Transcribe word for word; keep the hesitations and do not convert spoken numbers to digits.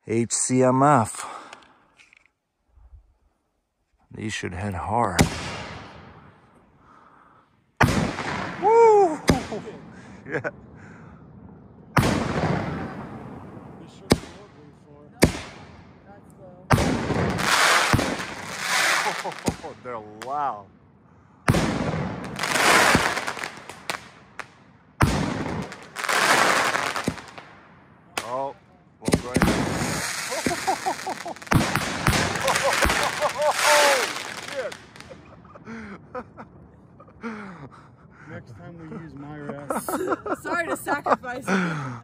H C M F. These should hit hard. Woo! Yeah. Oh, they're loud. Oh, well, great. Next time we use my rest. Sorry to sacrifice you.